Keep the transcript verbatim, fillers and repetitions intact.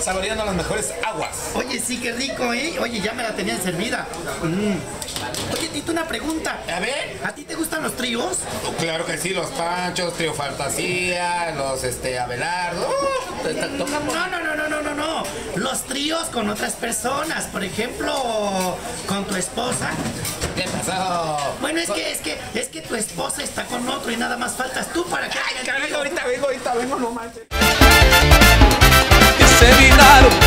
saboreando las mejores aguas. Oye, sí, qué rico, ¿eh? Oye, ya me la tenían servida. Mm. Oye, Tito, una pregunta. A ver. ¿A ti te gustan los tríos? Oh, claro que sí, los Panchos, Trío Fantasía, los este, Abelardo. Uh, está, tocamos. No, no, no, no, no, no, no. Los tríos con otras personas. Por ejemplo, con tu esposa. ¿Qué pasó? Bueno, es que, es que, es que tu esposa está con otro y nada más faltas tú para que... Ay, caray, ahorita vengo, ahorita vengo, no manches. Que se viraron